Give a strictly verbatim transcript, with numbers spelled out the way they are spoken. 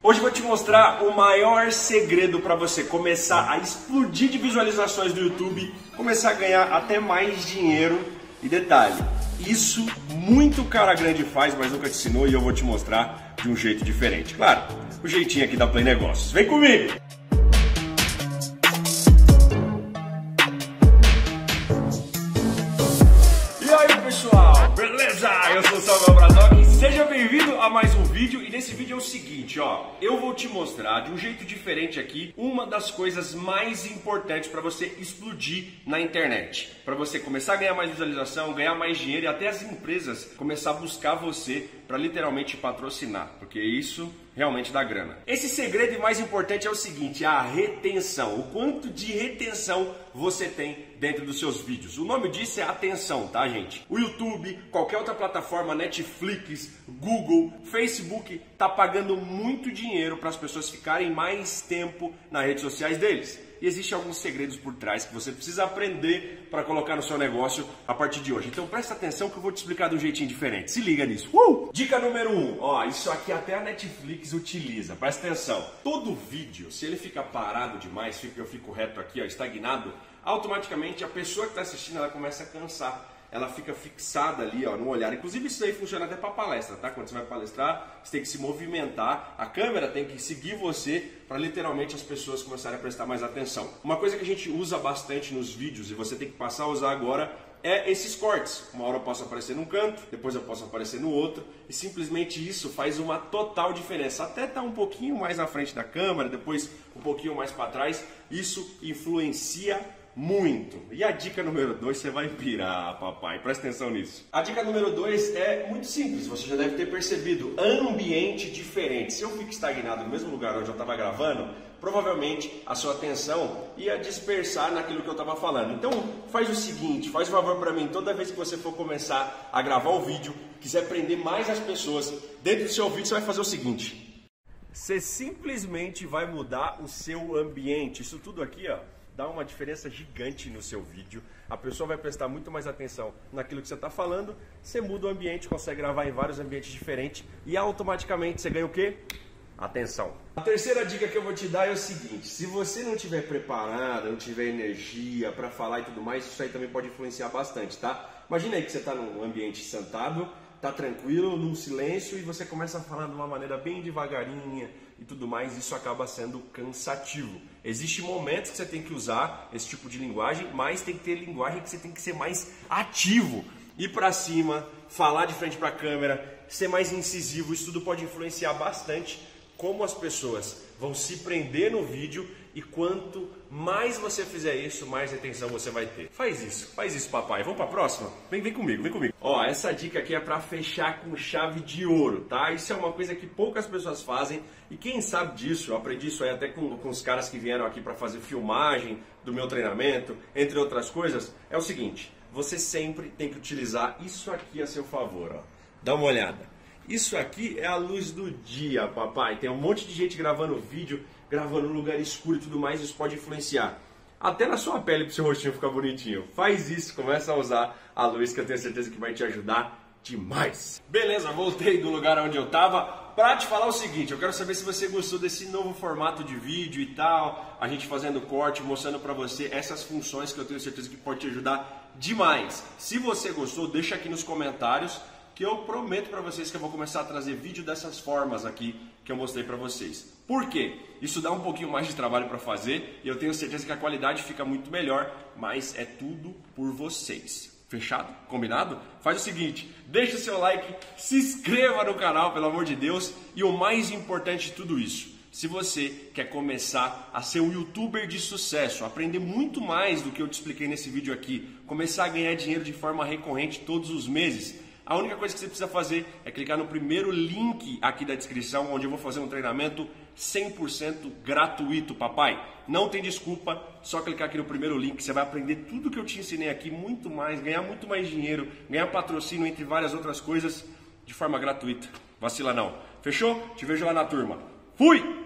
Hoje eu vou te mostrar o maior segredo para você começar a explodir de visualizações do YouTube, começar a ganhar até mais dinheiro. E detalhe, isso muito cara grande faz, mas nunca te ensinou, e eu vou te mostrar de um jeito diferente. Claro, o jeitinho aqui da Play Negócios. Vem comigo! E aí pessoal, beleza? Eu sou o Samuel Bradock, seja bem-vindo a mais um vídeo. E nesse vídeo é o seguinte, ó, eu vou te mostrar de um jeito diferente aqui uma das coisas mais importantes para você explodir na internet, para você começar a ganhar mais visualização, ganhar mais dinheiro e até as empresas começar a buscar você para literalmente patrocinar, porque isso realmente dá grana. Esse segredo e mais importante é o seguinte, a retenção, o quanto de retenção você tem dentro dos seus vídeos. O nome disso é atenção, tá gente? O YouTube, qualquer outra plataforma, Netflix, Google, Facebook, tá pagando muito dinheiro para as pessoas ficarem mais tempo nas redes sociais deles. E existem alguns segredos por trás que você precisa aprender para colocar no seu negócio a partir de hoje. Então presta atenção que eu vou te explicar de um jeitinho diferente. Se liga nisso. Uh! Dica número um. Ó, isso aqui até a Netflix utiliza. Presta atenção. Todo vídeo, se ele fica parado demais, eu fico reto aqui, ó, estagnado, automaticamente a pessoa que está assistindo ela começa a cansar. Ela fica fixada ali, ó, no olhar. Inclusive isso aí funciona até para palestra, tá? Quando você vai palestrar, você tem que se movimentar, a câmera tem que seguir você para literalmente as pessoas começarem a prestar mais atenção. Uma coisa que a gente usa bastante nos vídeos e você tem que passar a usar agora é esses cortes. Uma hora eu posso aparecer num canto, depois eu posso aparecer no outro, e simplesmente isso faz uma total diferença. Até tá um pouquinho mais na frente da câmera, depois um pouquinho mais para trás, isso influencia muito. E a dica número dois, você vai pirar, papai. Presta atenção nisso. A dica número dois é muito simples. Você já deve ter percebido. Ambiente diferente. Se eu fico estagnado no mesmo lugar onde eu estava gravando, provavelmente a sua atenção ia dispersar naquilo que eu estava falando. Então faz o seguinte, faz um favor para mim. Toda vez que você for começar a gravar o vídeo, quiser prender mais as pessoas dentro do seu vídeo, você vai fazer o seguinte. Você simplesmente vai mudar o seu ambiente. Isso tudo aqui, ó, dá uma diferença gigante no seu vídeo. A pessoa vai prestar muito mais atenção naquilo que você está falando. Você muda o ambiente, consegue gravar em vários ambientes diferentes e automaticamente você ganha o quê? Atenção. A terceira dica que eu vou te dar é o seguinte, se você não estiver preparado, não tiver energia para falar e tudo mais, isso aí também pode influenciar bastante, tá? Imagina aí que você está num ambiente sentado, tá tranquilo, num silêncio, e você começa a falar de uma maneira bem devagarinha e tudo mais, isso acaba sendo cansativo. Existem momentos que você tem que usar esse tipo de linguagem, mas tem que ter linguagem que você tem que ser mais ativo, ir para cima, falar de frente para a câmera, ser mais incisivo. Isso tudo pode influenciar bastante como as pessoas vão se prender no vídeo, e quanto mais você fizer isso, mais retenção você vai ter. Faz isso, faz isso papai. Vamos para a próxima? Vem, vem comigo, vem comigo. Ó, essa dica aqui é para fechar com chave de ouro, tá? Isso é uma coisa que poucas pessoas fazem, e quem sabe disso, eu aprendi isso aí até com, com os caras que vieram aqui para fazer filmagem do meu treinamento, entre outras coisas, é o seguinte, você sempre tem que utilizar isso aqui a seu favor, ó. Dá uma olhada. Isso aqui é a luz do dia, papai. Tem um monte de gente gravando vídeo, gravando num lugar escuro e tudo mais, isso pode influenciar até na sua pele para o seu rostinho ficar bonitinho. Faz isso, começa a usar a luz que eu tenho certeza que vai te ajudar demais. Beleza, voltei do lugar onde eu tava para te falar o seguinte, eu quero saber se você gostou desse novo formato de vídeo e tal, a gente fazendo corte, mostrando para você essas funções que eu tenho certeza que pode te ajudar demais. Se você gostou, deixa aqui nos comentários, que eu prometo para vocês que eu vou começar a trazer vídeo dessas formas aqui que eu mostrei para vocês. Por quê? Isso dá um pouquinho mais de trabalho para fazer e eu tenho certeza que a qualidade fica muito melhor, mas é tudo por vocês. Fechado? Combinado? Faz o seguinte, deixa o seu like, se inscreva no canal, pelo amor de Deus, e o mais importante de tudo isso, se você quer começar a ser um youtuber de sucesso, aprender muito mais do que eu te expliquei nesse vídeo aqui, começar a ganhar dinheiro de forma recorrente todos os meses, a única coisa que você precisa fazer é clicar no primeiro link aqui da descrição, onde eu vou fazer um treinamento cem por cento gratuito, papai. Não tem desculpa, só clicar aqui no primeiro link, você vai aprender tudo que eu te ensinei aqui, muito mais, ganhar muito mais dinheiro, ganhar patrocínio, entre várias outras coisas, de forma gratuita. Vacila não. Fechou? Te vejo lá na turma. Fui!